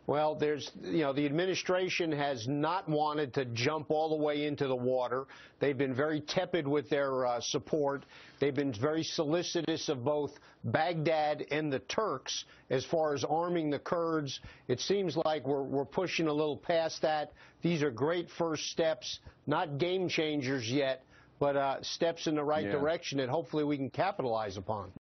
Well, the administration has not wanted to jump all the way into the water. They've been very tepid with their support. They've been very solicitous of both Baghdad and the Turks as far as arming the Kurds. It seems like we're pushing a little past that. These are great first steps, not game changers yet, but steps in the right direction that hopefully we can capitalize upon.